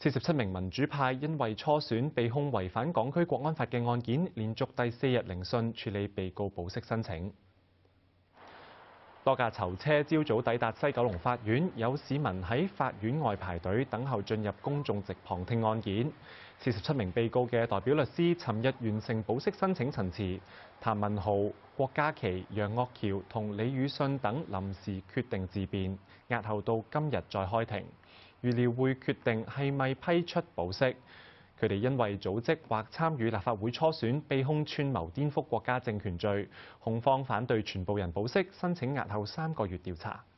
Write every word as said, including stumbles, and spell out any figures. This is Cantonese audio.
四十七名民主派因為初選被控違反港區國安法嘅案件，連續第四日聆訊處理被告保釋申請。多架囚車朝早抵達西九龍法院，有市民喺法院外排隊等候進入公眾席旁聽案件。四十七名被告嘅代表律師尋日完成保釋申請陳詞，譚文豪、郭家麒、楊岳橋同李宇信等臨時決定自辯，押後到今日再開庭。預料會決定係咪批出保釋。佢哋因為組織或參與立法會初選，被控串謀顛覆國家政權罪。控方反對全部人保釋，申請押後三個月調查。